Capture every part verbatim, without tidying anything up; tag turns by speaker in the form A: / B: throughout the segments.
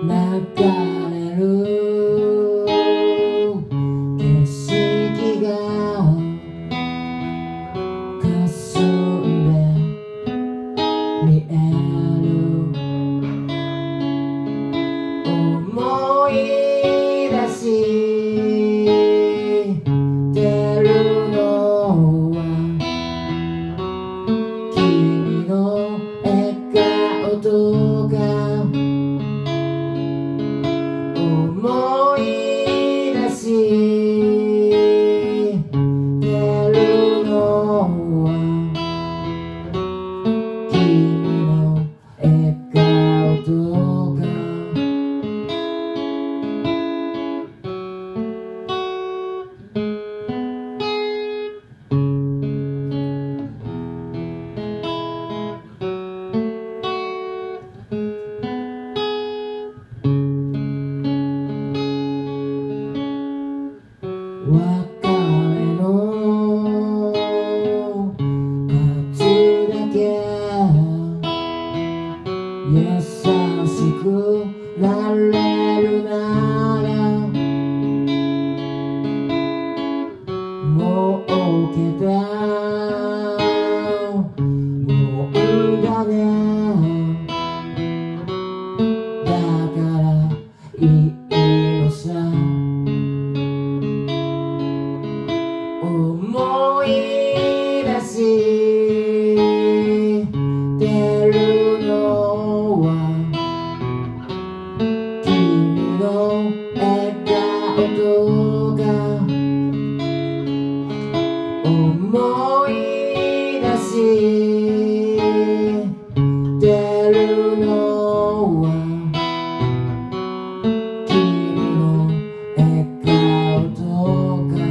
A: 流れる景色が霞んで見える思い出してるのは君の笑顔とか思い出してるのは君の笑顔とか別れの数だけ優しくなれるならもうけたもんだねだからいいのさ思い出してるのは君の笑顔とか思い出してるのは君の笑顔とか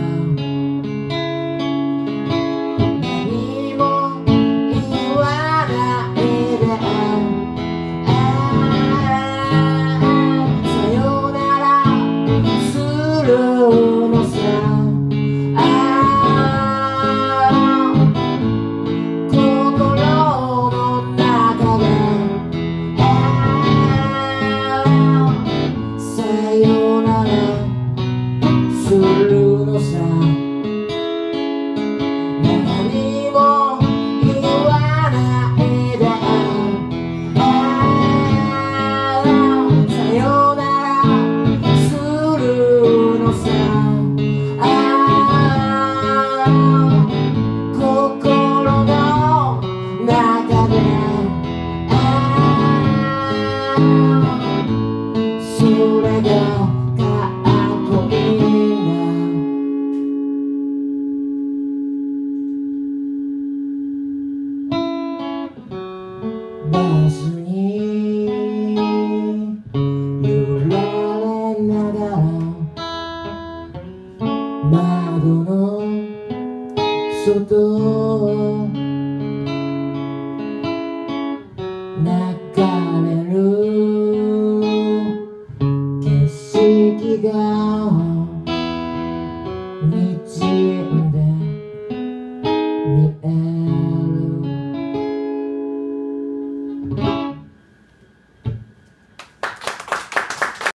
A: バスに揺られながら窓の外を流れる景色が